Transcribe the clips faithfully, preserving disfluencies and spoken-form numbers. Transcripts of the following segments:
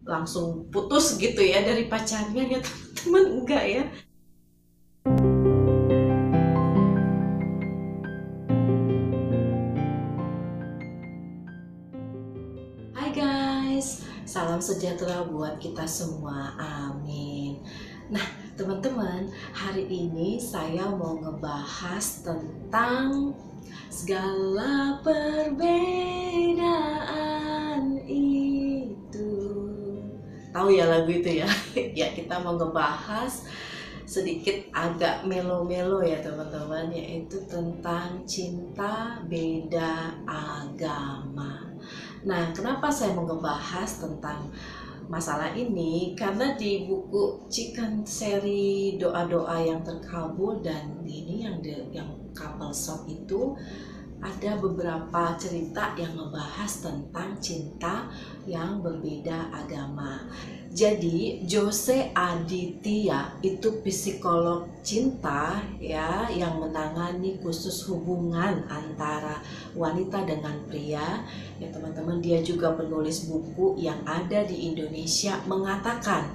langsung putus gitu ya dari pacarnya, ya teman-teman, enggak ya. Hai guys, salam sejahtera buat kita semua, amin. Nah teman-teman, hari ini saya mau ngebahas tentang segala perbedaan itu. Tahu ya lagu itu ya? Ya, kita mau ngebahas sedikit agak melo-melo ya teman-teman, yaitu tentang cinta beda agama. Nah, kenapa saya mau ngebahas tentang masalah ini? Karena di buku Chicken Seri Doa-Doa yang Terkabul dan ini yang de, yang couple shop itu ada beberapa cerita yang membahas tentang cinta yang berbeda agama. Jadi Jose Aditya itu psikolog cinta ya, yang menangani khusus hubungan antara wanita dengan pria. Ya teman-teman, dia juga penulis buku yang ada di Indonesia, mengatakan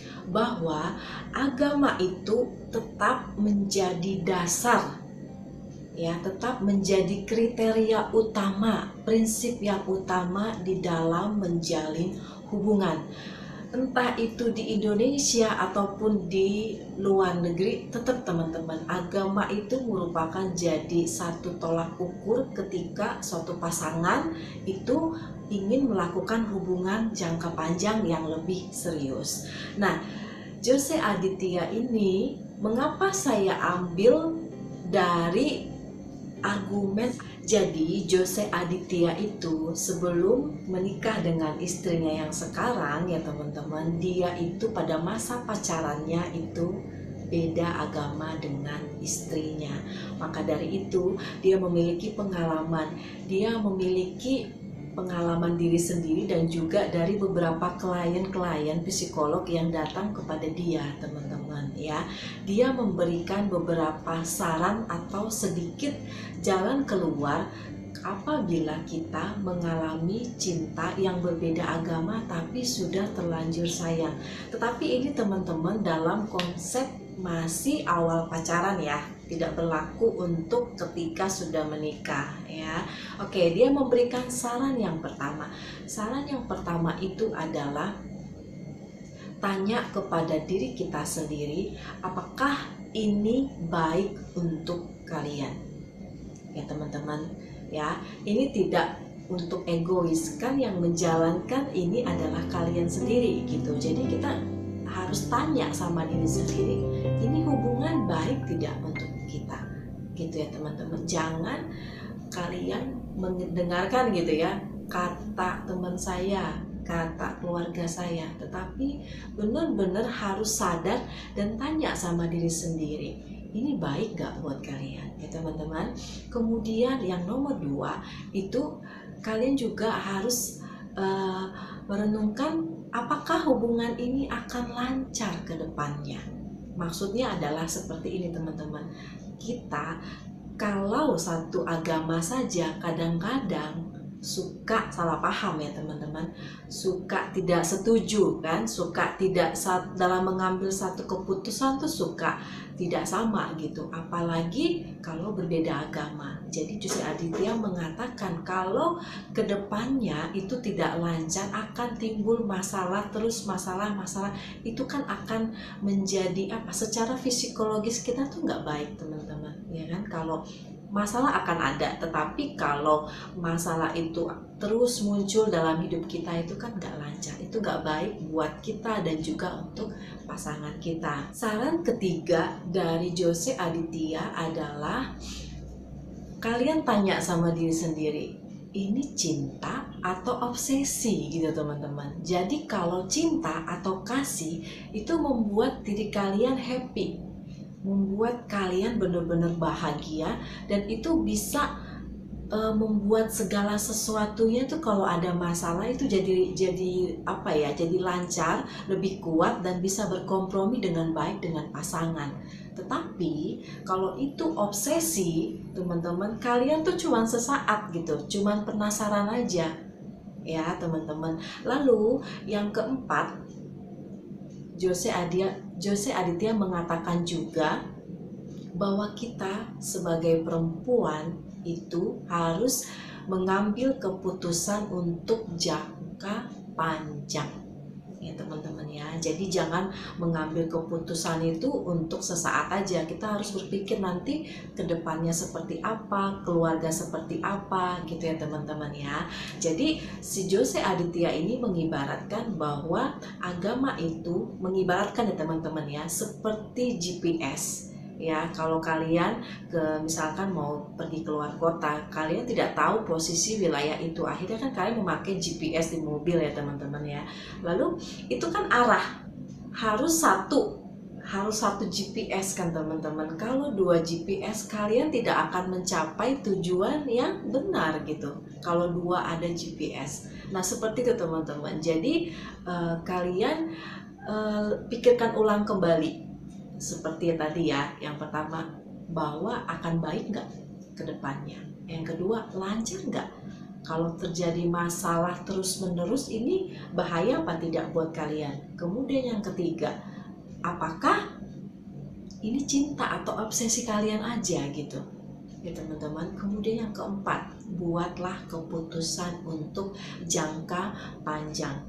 bahwa agama itu tetap menjadi dasar, ya, tetap menjadi kriteria utama, prinsip yang utama di dalam menjalin hubungan. Entah itu di Indonesia ataupun di luar negeri, tetap teman-teman, agama itu merupakan jadi satu tolak ukur ketika suatu pasangan itu ingin melakukan hubungan jangka panjang yang lebih serius. Nah, Jose Aditya ini, mengapa saya ambil dari argumen? Jadi Jose Aditya itu sebelum menikah dengan istrinya yang sekarang ya teman-teman, dia itu pada masa pacarannya itu beda agama dengan istrinya. Maka dari itu dia memiliki pengalaman, dia memiliki pengalaman diri sendiri dan juga dari beberapa klien-klien psikolog yang datang kepada dia teman-teman ya. Dia memberikan beberapa saran atau sedikit jalan keluar apabila kita mengalami cinta yang berbeda agama tapi sudah terlanjur sayang. Tetapi ini teman-teman dalam konsep masih awal pacaran ya, tidak berlaku untuk ketika sudah menikah ya. Oke, dia memberikan saran yang pertama. Saran yang pertama itu adalah tanya kepada diri kita sendiri, apakah ini baik untuk kalian? Ya teman-teman ya, ini tidak untuk egois, kan yang menjalankan ini adalah kalian sendiri gitu. Jadi kita harus tanya sama diri sendiri, ini hubungan baik tidak untuk kita gitu ya teman-teman. Jangan kalian mendengarkan gitu ya kata teman saya, kata keluarga saya, tetapi benar-benar harus sadar dan tanya sama diri sendiri, ini baik gak buat kalian ya teman-teman. Kemudian yang nomor dua itu kalian juga harus uh, merenungkan apakah hubungan ini akan lancar ke depannya. Maksudnya adalah seperti ini teman-teman, kita kalau satu agama saja kadang-kadang suka salah paham ya teman-teman, suka tidak setuju kan, suka tidak dalam mengambil satu keputusan tuh suka tidak sama gitu, apalagi kalau berbeda agama. Jadi Jose Aditya mengatakan kalau kedepannya itu tidak lancar, akan timbul masalah terus, masalah-masalah itu kan akan menjadi apa, secara psikologis kita tuh nggak baik teman-teman ya kan. Kalau masalah akan ada, tetapi kalau masalah itu terus muncul dalam hidup kita itu kan gak lancar, itu gak baik buat kita dan juga untuk pasangan kita. Saran ketiga dari Jose Aditya adalah kalian tanya sama diri sendiri, ini cinta atau obsesi gitu teman-teman. Jadi kalau cinta atau kasih itu membuat diri kalian happy, membuat kalian benar-benar bahagia, dan itu bisa e, membuat segala sesuatunya tuh kalau ada masalah itu jadi jadi apa ya, jadi lancar, lebih kuat dan bisa berkompromi dengan baik dengan pasangan. Tetapi kalau itu obsesi teman-teman, kalian tuh cuman sesaat gitu, cuman penasaran aja, ya teman-teman. Lalu yang keempat, Jose Aditya, Jose Aditya mengatakan juga bahwa kita sebagai perempuan itu harus mengambil keputusan untuk jangka panjang, ya teman-teman ya. Jadi jangan mengambil keputusan itu untuk sesaat aja. Kita harus berpikir nanti kedepannya seperti apa, keluarga seperti apa, gitu ya teman-teman ya. Jadi si Jose Aditya ini mengibaratkan bahwa agama itu, mengibaratkan ya teman-teman ya, seperti G P S. Ya, kalau kalian ke misalkan mau pergi keluar kota, kalian tidak tahu posisi wilayah itu, akhirnya kan kalian memakai G P S di mobil ya teman-teman ya. Lalu itu kan arah harus satu, harus satu G P S kan teman-teman. Kalau dua G P S kalian tidak akan mencapai tujuan yang benar gitu, kalau dua ada G P S. Nah seperti itu teman-teman. Jadi uh, kalian uh, pikirkan ulang kembali. Seperti tadi ya, yang pertama, bahwa akan baik nggak ke depannya. Yang kedua, lancar nggak? Kalau terjadi masalah terus-menerus, ini bahaya apa tidak buat kalian? Kemudian yang ketiga, apakah ini cinta atau obsesi kalian aja gitu? Ya teman-teman. Kemudian yang keempat, buatlah keputusan untuk jangka panjang.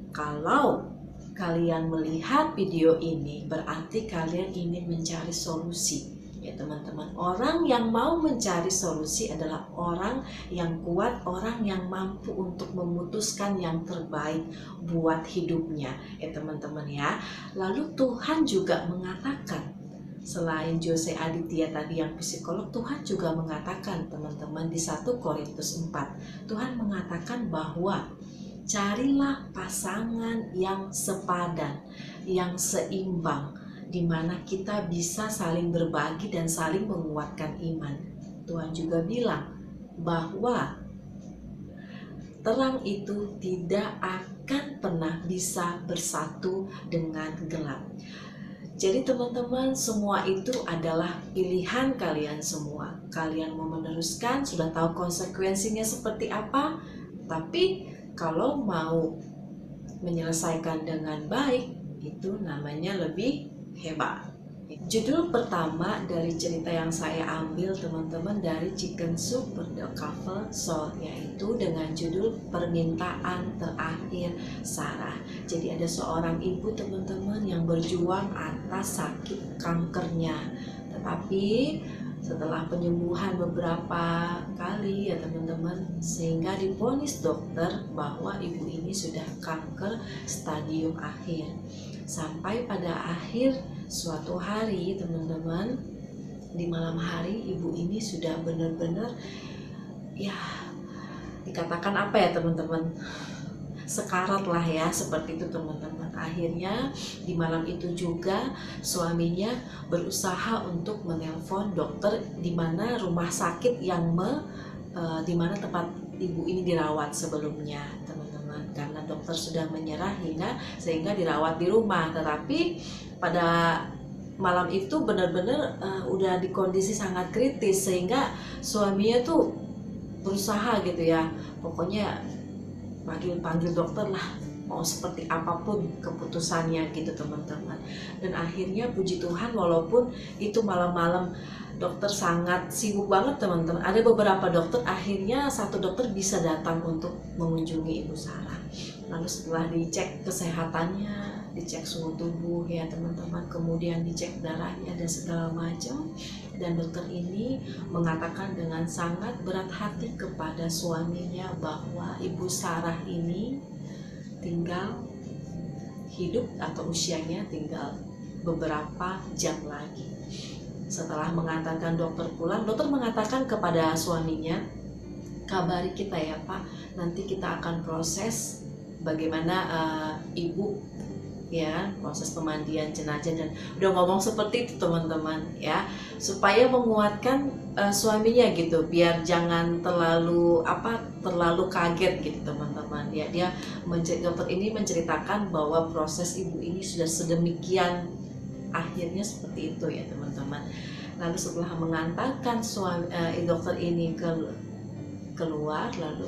Kalau kalian melihat video ini, berarti kalian ingin mencari solusi ya teman-teman. Orang yang mau mencari solusi adalah orang yang kuat, orang yang mampu untuk memutuskan yang terbaik buat hidupnya ya teman-teman ya. Lalu Tuhan juga mengatakan, selain Jose Aditya tadi yang psikolog, Tuhan juga mengatakan teman-teman di satu Korintus empat, Tuhan mengatakan bahwa carilah pasangan yang sepadan, yang seimbang, di mana kita bisa saling berbagi dan saling menguatkan iman. Tuhan juga bilang bahwa terang itu tidak akan pernah bisa bersatu dengan gelap. Jadi teman-teman, semua itu adalah pilihan kalian semua. Kalian mau meneruskan, sudah tahu konsekuensinya seperti apa, tapi kalau mau menyelesaikan dengan baik, itu namanya lebih hebat. Judul pertama dari cerita yang saya ambil teman-teman dari Chicken Soup for the Couple Soul, yaitu dengan judul Permintaan Terakhir Sarah. Jadi ada seorang ibu teman-teman yang berjuang atas sakit kankernya, tetapi setelah penyembuhan beberapa kali ya teman-teman, sehingga divonis dokter bahwa ibu ini sudah kanker stadium akhir. Sampai pada akhir suatu hari teman-teman, di malam hari ibu ini sudah benar-benar ya dikatakan apa ya teman-teman, sekarat lah ya, seperti itu teman-teman. Akhirnya di malam itu juga suaminya berusaha untuk menelpon dokter di mana rumah sakit yang me, e, di mana tempat ibu ini dirawat sebelumnya teman-teman, karena dokter sudah menyerah hingga sehingga dirawat di rumah. Tetapi pada malam itu benar-benar uh, udah di kondisi sangat kritis, sehingga suaminya tuh berusaha gitu ya, pokoknya panggil-panggil dokter lah, mau seperti apapun keputusannya gitu teman-teman. Dan akhirnya puji Tuhan, walaupun itu malam-malam dokter sangat sibuk banget teman-teman, ada beberapa dokter, akhirnya satu dokter bisa datang untuk mengunjungi Ibu Sarah. Lalu setelah dicek kesehatannya, dicek suhu tubuh ya teman-teman, kemudian dicek darahnya dan segala macam, dan dokter ini mengatakan dengan sangat berat hati kepada suaminya bahwa Ibu Sarah ini tinggal hidup atau usianya tinggal beberapa jam lagi. Setelah mengantarkan dokter pulang, dokter mengatakan kepada suaminya, kabari kita ya Pak, nanti kita akan proses bagaimana uh, ibu ya, proses pemandian jenazah, dan udah ngomong seperti itu teman-teman ya, supaya menguatkan uh, suaminya gitu, biar jangan terlalu apa terlalu kaget gitu teman-teman ya. Dia dokter ini menceritakan bahwa proses ibu ini sudah sedemikian akhirnya seperti itu ya teman-teman. Lalu setelah mengantarkan suami uh, dokter ini ke keluar, lalu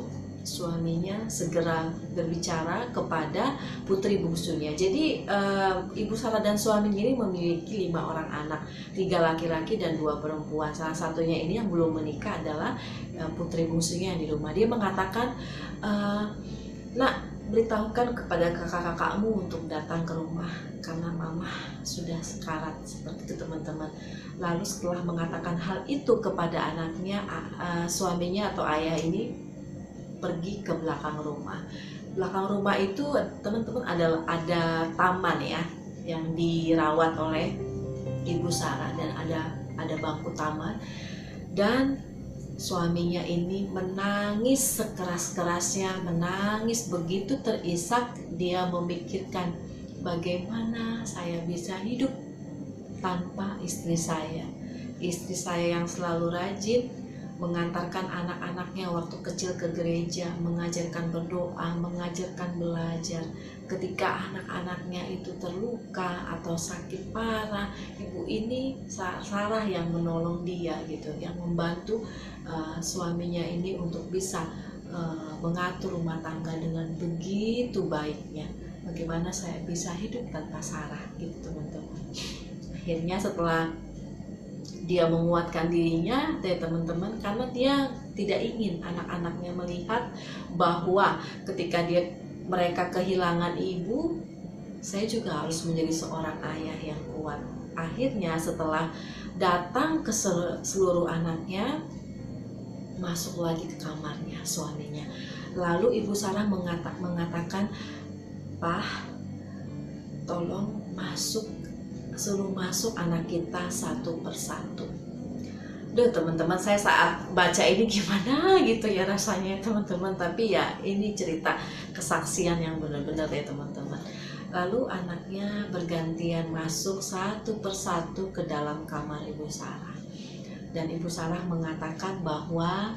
suaminya segera berbicara kepada putri bungsunya. Jadi uh, Ibu Sarah dan suaminya ini memiliki lima orang anak, tiga laki-laki dan dua perempuan. Salah satunya ini yang belum menikah adalah uh, putri bungsunya yang di rumah. Dia mengatakan, uh, nak, beritahukan kepada kakak-kakakmu untuk datang ke rumah karena mama sudah sekarat, seperti itu teman-teman. Lalu setelah mengatakan hal itu kepada anaknya, uh, suaminya atau ayah ini pergi ke belakang rumah. Belakang rumah itu teman-teman adalah ada taman ya, yang dirawat oleh Ibu Sarah, dan ada ada bangku taman, dan suaminya ini menangis sekeras-kerasnya, menangis begitu terisak. Dia memikirkan, bagaimana saya bisa hidup tanpa istri saya. Istri saya yang selalu rajin mengantarkan anak-anaknya waktu kecil ke gereja, mengajarkan berdoa, mengajarkan belajar. Ketika anak-anaknya itu terluka atau sakit parah, ibu ini Sarah yang menolong dia gitu, yang membantu uh, suaminya ini untuk bisa uh, mengatur rumah tangga dengan begitu baiknya. Bagaimana saya bisa hidup tanpa Sarah gitu teman-teman. Akhirnya setelah dia menguatkan dirinya ya teman-teman, karena dia tidak ingin anak-anaknya melihat bahwa ketika dia mereka kehilangan ibu, saya juga harus menjadi seorang ayah yang kuat. Akhirnya setelah datang ke seluruh anaknya, masuk lagi ke kamarnya suaminya. Lalu Ibu Sarah mengata, mengatakan, "Pak, tolong masuk, suruh masuk anak kita satu persatu." Duh teman-teman, saya saat baca ini gimana gitu ya rasanya teman-teman. Tapi ya ini cerita kesaksian yang benar-benar ya teman-teman. Lalu anaknya bergantian masuk satu persatu ke dalam kamar Ibu Sarah. Dan Ibu Sarah mengatakan bahwa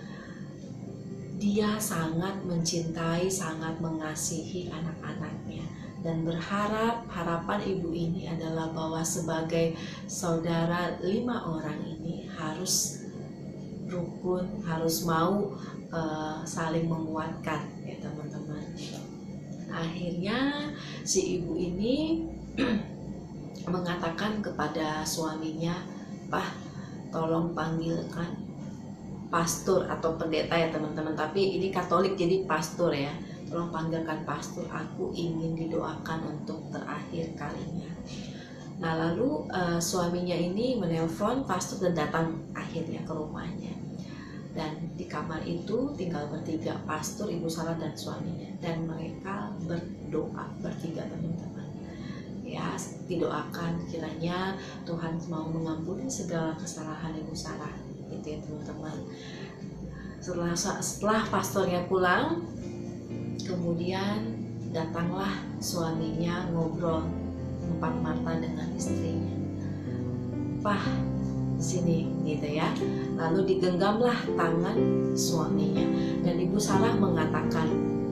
dia sangat mencintai, sangat mengasihi anak-anaknya, dan berharap, harapan ibu ini adalah bahwa sebagai saudara lima orang ini harus rukun, harus mau uh, saling menguatkan ya teman-teman. Akhirnya si ibu ini mengatakan kepada suaminya, "Pak, tolong panggilkan pastor atau pendeta ya teman-teman, tapi ini Katolik jadi pastor ya. Tolong panggilkan pastor, aku ingin didoakan untuk terakhir kalinya." Nah lalu uh, suaminya ini menelpon pastor dan datang akhirnya ke rumahnya. Dan di kamar itu tinggal bertiga, pastor, Ibu Sarah dan suaminya. Dan mereka berdoa bertiga teman-teman. Ya, didoakan kiranya Tuhan mau mengampuni segala kesalahan Ibu Sarah. Gitu ya teman-teman. Setelah, setelah pastornya pulang, kemudian datanglah suaminya ngobrol empat mata dengan istrinya. "Pah, sini," gitu ya. Lalu digenggamlah tangan suaminya, dan Ibu Sarah mengatakan,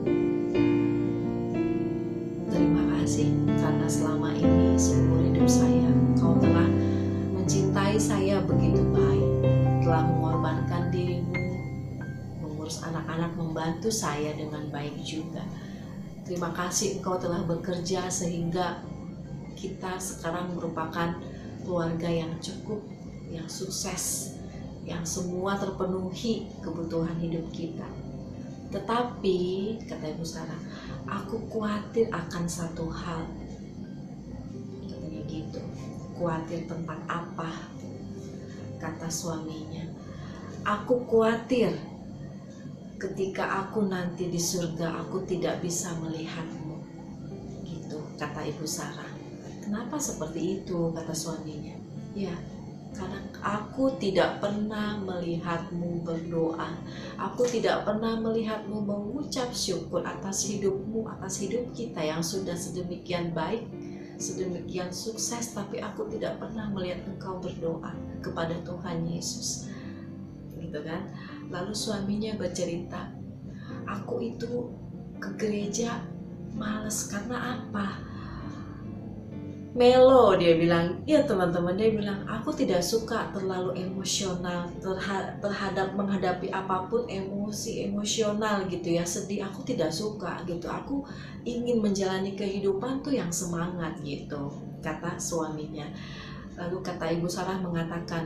"Terima kasih karena selama ini seumur hidup saya kau telah mencintai saya begitu baik, telah mengorbankan dirimu, mengurus anak-anak, membantu saya dengan baik juga. Terima kasih engkau telah bekerja sehingga kita sekarang merupakan keluarga yang cukup, yang sukses, yang semua terpenuhi kebutuhan hidup kita. Tetapi," kata Ibu Sarah, "aku khawatir akan satu hal." Katanya gitu. "Khawatir tentang apa?" Kata suaminya. "Aku khawatir ketika aku nanti di surga aku tidak bisa melihatmu." Gitu kata Ibu Sarah. "Kenapa seperti itu?" kata suaminya. "Ya, karena aku tidak pernah melihatmu berdoa. Aku tidak pernah melihatmu mengucap syukur atas hidupmu, atas hidup kita yang sudah sedemikian baik, sedemikian sukses, tapi aku tidak pernah melihat engkau berdoa kepada Tuhan Yesus." Gitu kan. Lalu suaminya bercerita, "Aku itu ke gereja males karena apa? melo, dia bilang. Iya teman-teman, dia bilang aku tidak suka terlalu emosional terha terhadap menghadapi apapun, emosi emosional gitu ya, sedih, aku tidak suka gitu. Aku ingin menjalani kehidupan tuh yang semangat gitu, kata suaminya. Lalu kata Ibu Sarah mengatakan,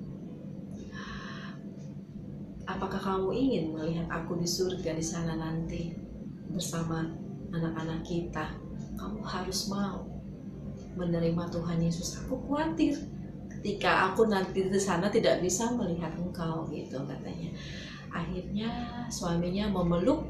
apakah kamu ingin melihat aku di surga di sana nanti bersama anak-anak kita? Kamu harus mau menerima Tuhan Yesus. Aku khawatir ketika aku nanti di sana tidak bisa melihat engkau gitu, katanya. Akhirnya suaminya memeluk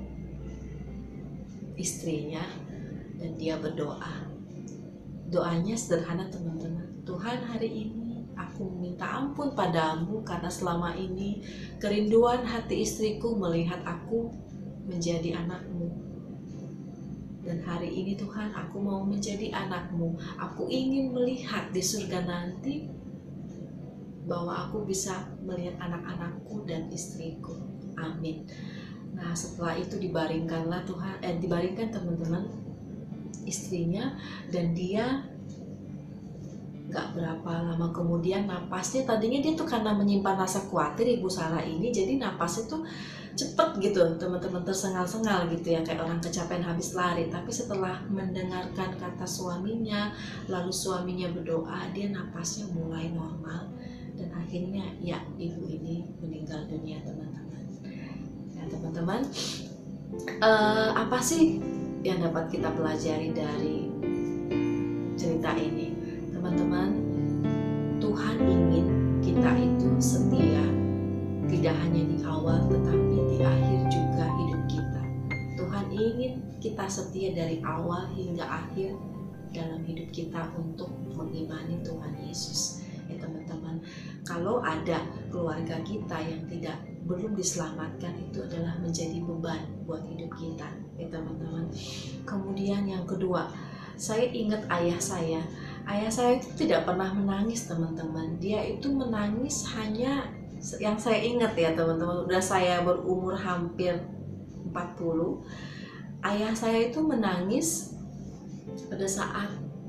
istrinya dan dia berdoa. Doanya sederhana teman-teman. Tuhan, hari ini aku minta ampun padamu karena selama ini kerinduan hati istriku melihat aku menjadi anakmu. Dan hari ini Tuhan, aku mau menjadi anakmu. Aku ingin melihat di surga nanti bahwa aku bisa melihat anak-anakku dan istriku. Amin. Nah, setelah itu dibaringkanlah Tuhan, eh dibaringkan teman-teman istrinya, dan dia gak berapa lama kemudian napasnya, tadinya dia tuh karena menyimpan rasa khawatir Ibu Sarah ini, jadi napasnya tuh cepet gitu teman-teman, tersengal-sengal gitu ya, kayak orang kecapean habis lari. Tapi setelah mendengarkan kata suaminya, lalu suaminya berdoa, dia napasnya mulai normal, dan akhirnya ya ibu ini meninggal dunia teman-teman. Ya teman-teman, uh, apa sih yang dapat kita pelajari dari cerita ini? Teman-teman, Tuhan ingin kita itu setia, tidak hanya di awal tetapi di akhir juga hidup kita. Tuhan ingin kita setia dari awal hingga akhir dalam hidup kita untuk mengimani Tuhan Yesus. Ya teman-teman, kalau ada keluarga kita yang tidak belum diselamatkan, itu adalah menjadi beban buat hidup kita, ya teman-teman. Kemudian yang kedua, saya ingat ayah saya. Ayah saya itu tidak pernah menangis teman-teman. Dia itu menangis hanya, yang saya ingat ya teman-teman, udah saya berumur hampir empat puluh, ayah saya itu menangis pada saat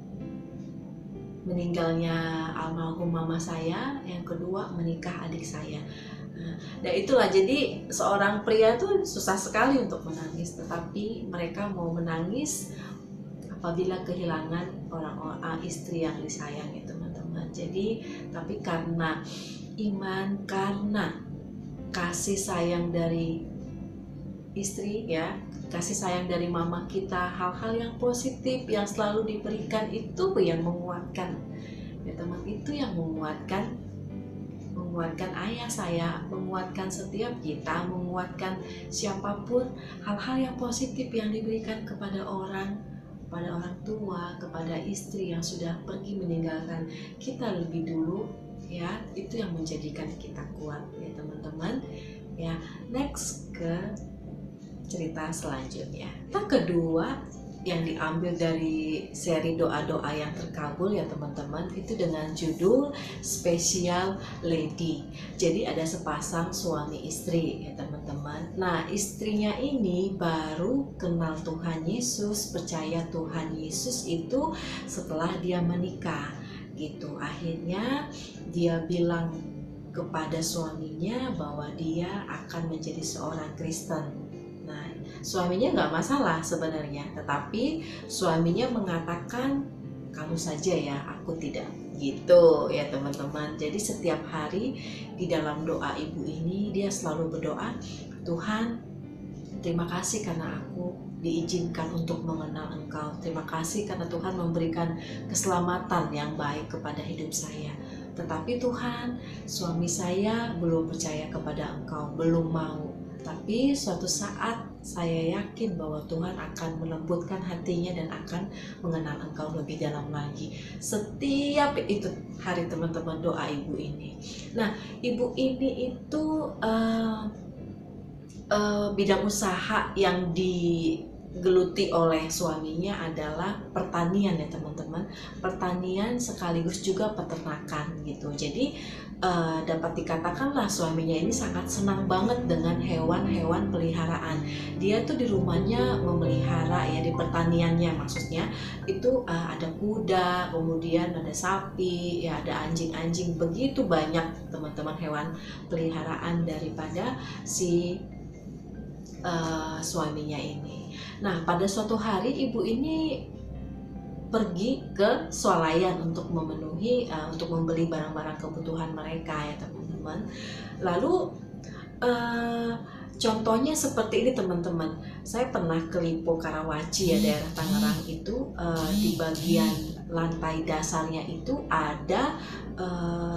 meninggalnya almarhum mama saya, yang kedua menikah adik saya. Nah, dan itulah, jadi seorang pria tuh susah sekali untuk menangis, tetapi mereka mau menangis apabila kehilangan orang-orang istri yang disayangi teman-teman. Jadi tapi karena iman, karena kasih sayang dari istri ya, kasih sayang dari mama kita, hal-hal yang positif yang selalu diberikan itu yang menguatkan ya teman, itu yang menguatkan menguatkan ayah saya, menguatkan setiap kita, menguatkan siapapun, hal-hal yang positif yang diberikan kepada orang, kepada orang tua, kepada istri yang sudah pergi meninggalkan kita lebih dulu ya, itu yang menjadikan kita kuat ya teman-teman. Ya, next ke cerita selanjutnya. Yang kedua yang diambil dari seri doa-doa yang terkabul ya teman-teman, itu dengan judul Special Lady. Jadi ada sepasang suami istri ya teman-teman. Nah, istrinya ini baru kenal Tuhan Yesus, percaya Tuhan Yesus itu setelah dia menikah gitu. Akhirnya dia bilang kepada suaminya bahwa dia akan menjadi seorang Kristen. Nah, suaminya nggak masalah sebenarnya, tetapi suaminya mengatakan, kamu saja ya, aku tidak, gitu ya teman-teman. Jadi setiap hari di dalam doa ibu ini, dia selalu berdoa, Tuhan, terima kasih karena aku diizinkan untuk mengenal Engkau. Terima kasih karena Tuhan memberikan keselamatan yang baik kepada hidup saya. Tetapi Tuhan, suami saya belum percaya kepada Engkau, belum mau. Tapi suatu saat saya yakin bahwa Tuhan akan melembutkan hatinya dan akan mengenal Engkau lebih dalam lagi. Setiap itu hari teman-teman doa ibu ini. Nah, ibu ini itu uh, uh, bidang usaha yang di digeluti oleh suaminya adalah pertanian ya teman-teman, pertanian sekaligus juga peternakan gitu. Jadi uh, dapat dikatakanlah suaminya ini sangat senang banget dengan hewan-hewan peliharaan. Dia tuh di rumahnya memelihara ya, di pertaniannya maksudnya itu uh, ada kuda, kemudian ada sapi, ya ada anjing-anjing, begitu banyak teman-teman hewan peliharaan daripada si uh, suaminya ini. Nah, pada suatu hari ibu ini pergi ke swalayan untuk memenuhi, uh, untuk membeli barang-barang kebutuhan mereka ya teman-teman. Lalu uh, contohnya seperti ini teman-teman. Saya pernah ke Lipo Karawaci ya, daerah Tangerang itu, uh, di bagian lantai dasarnya itu ada uh,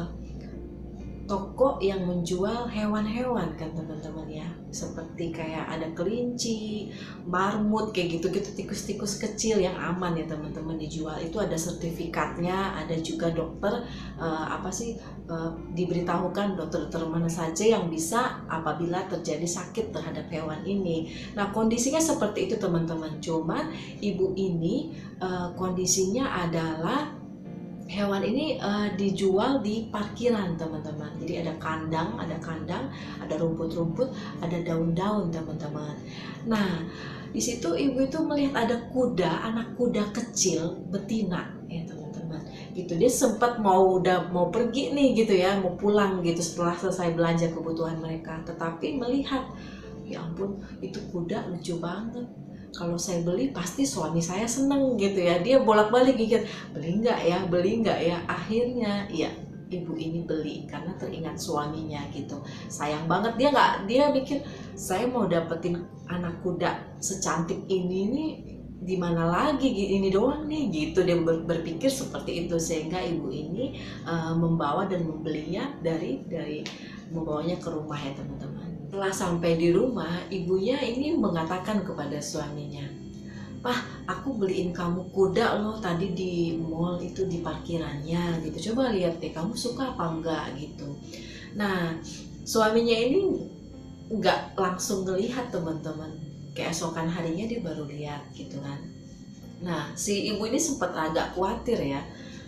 toko yang menjual hewan-hewan kan teman-teman ya, seperti kayak ada kelinci, marmut, kayak gitu-gitu, tikus-tikus kecil yang aman ya teman-teman dijual. Itu ada sertifikatnya, ada juga dokter uh, apa sih uh, diberitahukan dokter-dokter mana saja yang bisa apabila terjadi sakit terhadap hewan ini. Nah kondisinya seperti itu teman-teman, cuman ibu ini uh, kondisinya adalah hewan ini uh, dijual di parkiran teman-teman. Jadi ada kandang, ada kandang, ada rumput-rumput, ada daun-daun teman-teman. Nah, di situ ibu itu melihat ada kuda, anak kuda kecil betina ya teman-teman. Gitu dia sempat mau udah mau pergi nih gitu ya, mau pulang gitu setelah selesai belanja kebutuhan mereka. Tetapi melihat, ya ampun, itu kuda lucu banget. Kalau saya beli pasti suami saya seneng gitu ya. Dia bolak-balik mikir, beli nggak ya, beli nggak ya. Akhirnya ya ibu ini beli karena teringat suaminya gitu. Sayang banget dia nggak, dia mikir saya mau dapetin anak kuda secantik ini nih di mana lagi, ini doang nih gitu. Dia berpikir seperti itu sehingga ibu ini uh, membawa dan membelinya dari dari membawanya ke rumah ya teman-teman. Setelah sampai di rumah, ibunya ini mengatakan kepada suaminya, "Pah, aku beliin kamu kuda loh tadi di mall itu di parkirannya gitu. Coba lihat deh, kamu suka apa enggak gitu." Nah, suaminya ini nggak langsung ngelihat teman-teman. Keesokan harinya dia baru lihat gitu kan. Nah, si ibu ini sempat agak khawatir ya.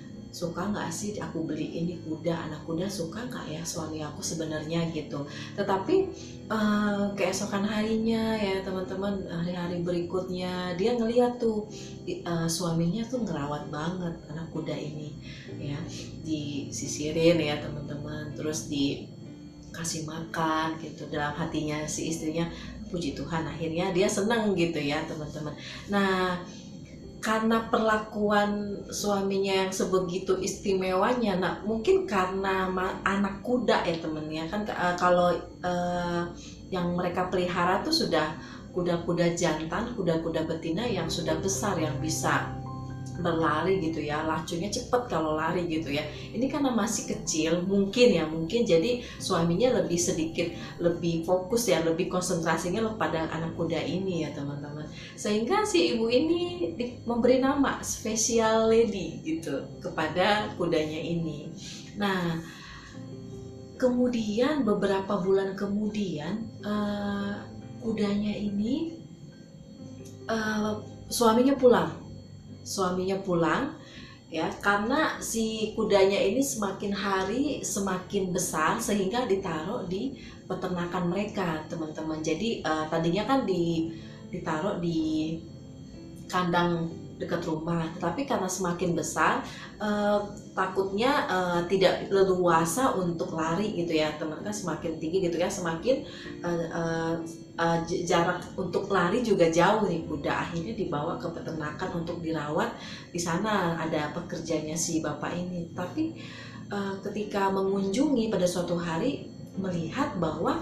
Suka nggak sih aku beli ini kuda, anak kuda suka nggak ya suami aku sebenarnya gitu. Tetapi uh, keesokan harinya ya teman-teman, hari-hari berikutnya dia ngeliat tuh uh, suaminya tuh ngerawat banget anak kuda ini ya, disisirin ya teman-teman, terus dikasih makan gitu. Dalam hatinya si istrinya, puji Tuhan akhirnya dia senang gitu ya teman-teman. Nah karena perlakuan suaminya yang sebegitu istimewanya, nah mungkin karena anak kuda ya temen ya kan, uh, kalau uh, yang mereka pelihara tuh sudah kuda-kuda jantan, kuda-kuda betina yang sudah besar, yang bisa berlari gitu ya, lacunya cepet kalau lari gitu ya. Ini karena masih kecil mungkin ya, mungkin jadi suaminya lebih sedikit lebih fokus ya, lebih konsentrasinya pada anak kuda ini ya teman-teman. Sehingga si ibu ini memberi nama Special Lady gitu kepada kudanya ini. Nah kemudian beberapa bulan kemudian uh, kudanya ini uh, suaminya pulang suaminya pulang ya, karena si kudanya ini semakin hari semakin besar sehingga ditaruh di peternakan mereka teman-teman. Jadi uh, tadinya kan di ditaruh di kandang dekat rumah, tetapi karena semakin besar uh, takutnya uh, tidak leluasa untuk lari gitu ya teman, kan semakin tinggi gitu ya, semakin uh, uh, uh, jarak untuk lari juga jauh nih kuda. Akhirnya dibawa ke peternakan untuk dirawat. Di sana ada pekerjanya si bapak ini. Tapi uh, ketika mengunjungi pada suatu hari melihat bahwa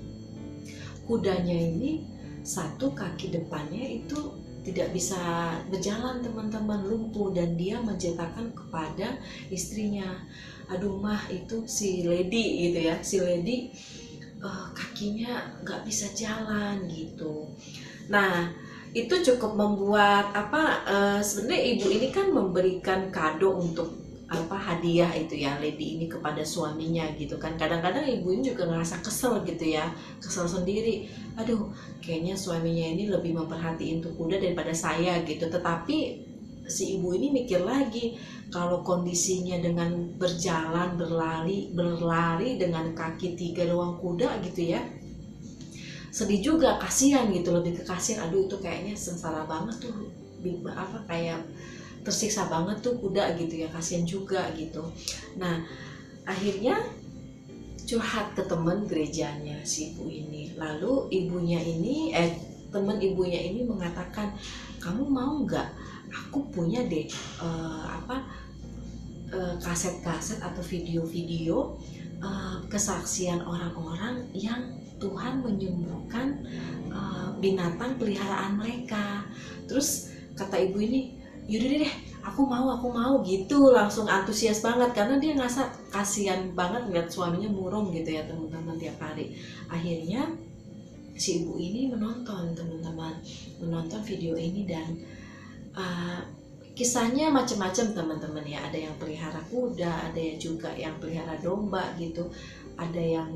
kudanya ini satu kaki depannya itu tidak bisa berjalan teman-teman, lumpuh, dan dia menceritakan kepada istrinya, aduh mah itu si Lady gitu ya, si Lady uh, kakinya nggak bisa jalan gitu. Nah itu cukup membuat apa, uh, sebenarnya ibu ini kan memberikan kado untuk apa hadiah itu ya lady ini kepada suaminya gitu kan. Kadang-kadang ibu ini juga ngerasa kesel gitu ya, kesel sendiri, aduh kayaknya suaminya ini lebih memperhatiin tuh kuda daripada saya gitu. Tetapi si ibu ini mikir lagi, kalau kondisinya dengan berjalan berlari berlari dengan kaki tiga doang kuda gitu ya, sedih juga, kasihan gitu, lebih ke kasihan. Aduh itu kayaknya sengsara banget tuh, apa kayak tersiksa banget tuh kuda gitu ya, kasihan juga gitu. Nah akhirnya curhat ke teman gerejanya si ibu ini. Lalu ibunya ini eh teman ibunya ini mengatakan, kamu mau nggak aku punya deh uh, apa uh, kaset-kaset atau video-video uh, kesaksian orang-orang yang Tuhan menyembuhkan uh, binatang peliharaan mereka. Terus kata ibu ini, yaudah deh aku mau aku mau gitu, langsung antusias banget karena dia ngerasa kasihan banget lihat suaminya murung gitu ya teman-teman tiap hari. Akhirnya si ibu ini menonton teman-teman menonton video ini dan uh, kisahnya macam-macam teman-teman ya. Ada yang pelihara kuda, ada yang juga yang pelihara domba gitu, ada yang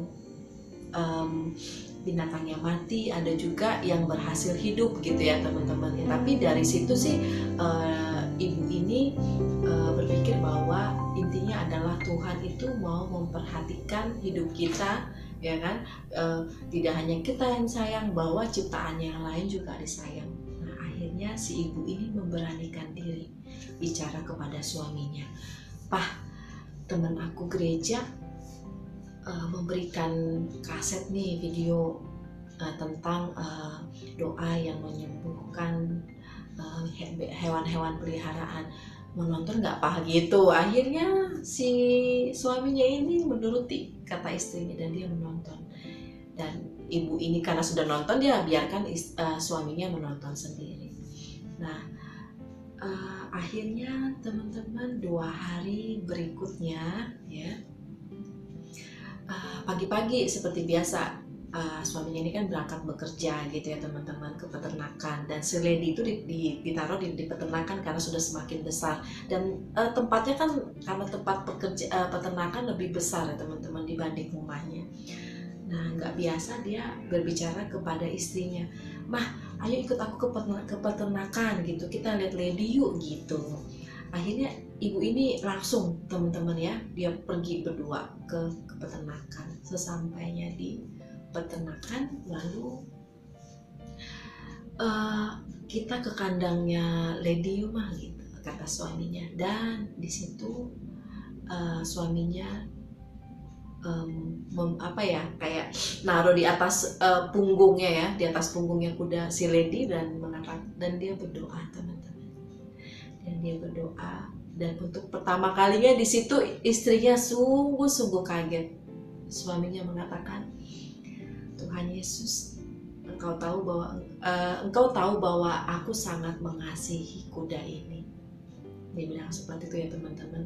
um, binatangnya mati, ada juga yang berhasil hidup gitu ya teman-teman ya. Tapi dari situ sih uh, ibu ini uh, berpikir bahwa intinya adalah Tuhan itu mau memperhatikan hidup kita ya kan, uh, tidak hanya kita yang sayang, bahwa ciptaan yang lain juga disayang. Nah akhirnya si ibu ini memberanikan diri bicara kepada suaminya, "Pah, teman aku gereja Uh, memberikan kaset nih video uh, tentang uh, doa yang menyembuhkan uh, hewan-hewan peliharaan, mau nonton nggak Pak?" gitu. Akhirnya si suaminya ini menuruti kata istrinya dan dia menonton. Dan ibu ini karena sudah nonton, dia biarkan uh, suaminya menonton sendiri. Nah uh, akhirnya teman-teman dua hari berikutnya ya, Uh, pagi-pagi seperti biasa uh, suaminya ini kan berangkat bekerja gitu ya teman-teman, ke peternakan, dan si lady itu di, di, ditaruh di, di peternakan karena sudah semakin besar, dan uh, tempatnya kan karena tempat pekerja, uh, peternakan lebih besar ya teman-teman dibanding rumahnya. Nah nggak biasa dia berbicara kepada istrinya, "Mah, ayo ikut aku ke, peternak, ke peternakan gitu, kita lihat lady yuk" gitu. Akhirnya ibu ini langsung teman-teman ya, dia pergi berdua ke, ke peternakan. Sesampainya di peternakan, lalu uh, kita ke kandangnya lady yuk mah gitu kata suaminya. Dan di situ uh, suaminya um, mem, apa ya kayak naruh di atas uh, punggungnya ya, di atas punggungnya kuda si lady, dan mengatakan, dan dia berdoa teman-teman. Dan dia berdoa, dan untuk pertama kalinya di situ istrinya sungguh-sungguh kaget. Suaminya mengatakan, "Tuhan Yesus, engkau tahu bahwa uh, engkau tahu bahwa aku sangat mengasihi kuda ini." Dia bilang seperti itu ya teman-teman.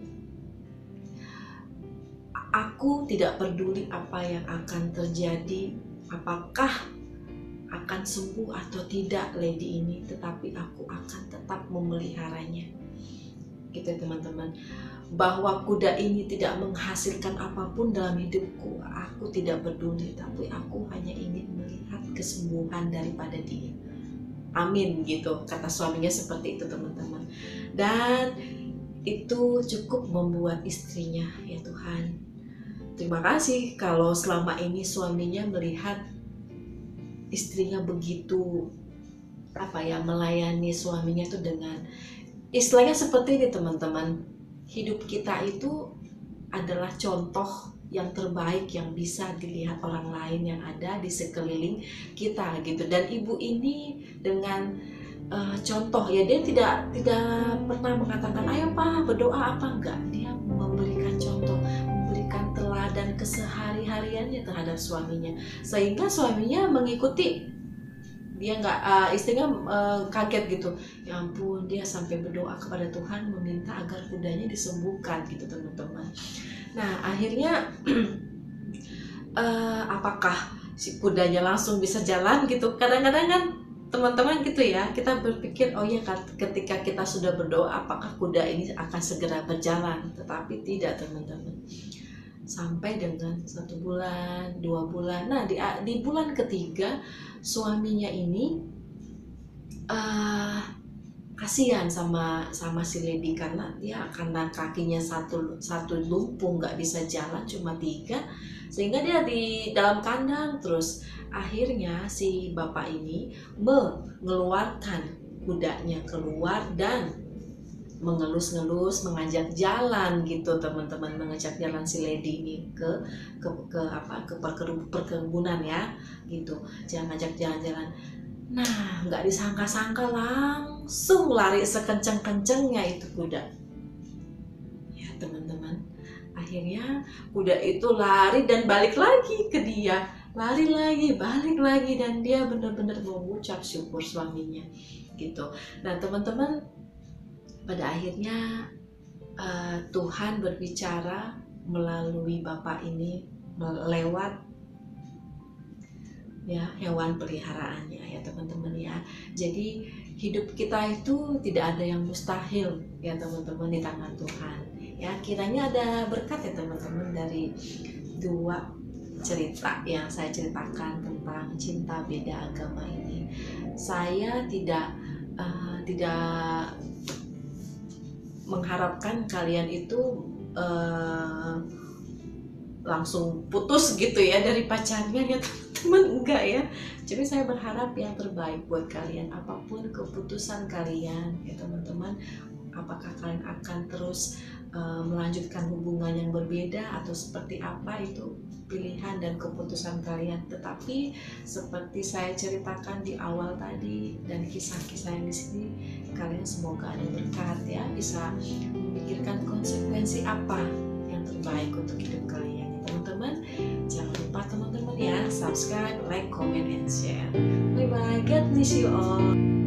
"Aku tidak peduli apa yang akan terjadi, apakah akan sembuh atau tidak lady ini, tetapi aku akan tetap memeliharanya." Gitu teman-teman. Bahwa kuda ini tidak menghasilkan apapun dalam hidupku, aku tidak peduli, tapi aku hanya ingin melihat kesembuhan daripada dia. Amin gitu kata suaminya seperti itu teman-teman. Dan itu cukup membuat istrinya, ya Tuhan, terima kasih kalau selama ini suaminya melihat istrinya begitu apa ya, melayani suaminya tuh dengan istilahnya seperti ini teman-teman. Hidup kita itu adalah contoh yang terbaik yang bisa dilihat orang lain yang ada di sekeliling kita gitu. Dan ibu ini dengan uh, contoh ya, dia tidak tidak pernah mengatakan ayo Pak berdoa apa, enggak. Dia memberikan contoh, memberikan teladan kesehari-hariannya terhadap suaminya, sehingga suaminya mengikuti. Dia nggak uh, istrinya uh, kaget gitu, ya ampun, dia sampai berdoa kepada Tuhan meminta agar kudanya disembuhkan gitu teman-teman. Nah akhirnya uh, apakah si kudanya langsung bisa jalan gitu? Kadang-kadang kan teman-teman gitu ya, kita berpikir oh ya ketika kita sudah berdoa apakah kuda ini akan segera berjalan, tetapi tidak teman-teman. Sampai dengan satu bulan, dua bulan. Nah di, di bulan ketiga suaminya ini uh, kasihan sama sama si Lady karena dia karena kakinya satu satu lumpuh, nggak bisa jalan, cuma tiga, sehingga dia di dalam kandang terus. Akhirnya si bapak ini mengeluarkan kudanya keluar dan mengelus-ngelus, mengajak jalan gitu teman-teman, mengajak jalan si Lady ini ke ke, ke apa ke perkebunan ya gitu, jangan ngajak jalan-jalan. Nah nggak disangka-sangka langsung lari sekenceng-kencengnya itu kuda ya teman-teman. Akhirnya kuda itu lari dan balik lagi ke dia, lari lagi, balik lagi, dan dia benar-benar mengucap syukur suaminya gitu. Nah teman-teman, pada akhirnya uh, Tuhan berbicara melalui bapak ini lewat ya hewan peliharaannya ya teman-teman ya. Jadi hidup kita itu tidak ada yang mustahil ya teman-teman di tangan Tuhan ya. Kiranya ada berkat ya teman-teman dari dua cerita yang saya ceritakan tentang cinta beda agama ini. Saya tidak uh, tidak mengharapkan kalian itu uh, langsung putus gitu ya dari pacarnya ya teman-teman, enggak ya. Jadi saya berharap yang terbaik buat kalian, apapun keputusan kalian ya teman-teman. Apakah kalian akan terus uh, melanjutkan hubungan yang berbeda atau seperti apa, itu pilihan dan keputusan kalian. Tetapi seperti saya ceritakan di awal tadi dan kisah-kisah yang di sini, kalian semoga ada berkat ya, bisa memikirkan konsekuensi apa yang terbaik untuk hidup kalian ya teman-teman. Jangan lupa teman-teman ya, subscribe, like, comment, and share. Bye bye, God bless you all.